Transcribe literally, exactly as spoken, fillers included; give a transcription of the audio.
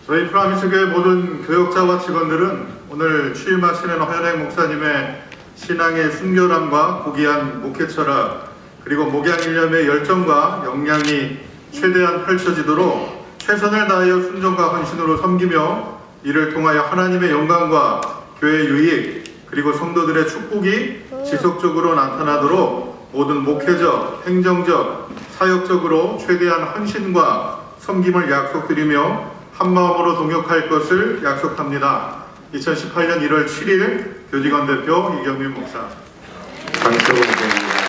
저희 프라미스교회 모든 교역자와 직원들은 오늘 취임하시는 허현행 목사님의 신앙의 순결함과 고귀한 목회 철학, 그리고 목양 일념의 열정과 역량이 최대한 펼쳐지도록 최선을 다하여 순종과 헌신으로 섬기며 이를 통하여 하나님의 영광과 교회 유익 그리고 성도들의 축복이 지속적으로 나타나도록 모든 목회적, 행정적, 사역적으로 최대한 헌신과 섬김을 약속드리며 한마음으로 동역할 것을 약속합니다. 이천십팔 년 일월 칠일 교직원 대표 이경민 목사. 강세원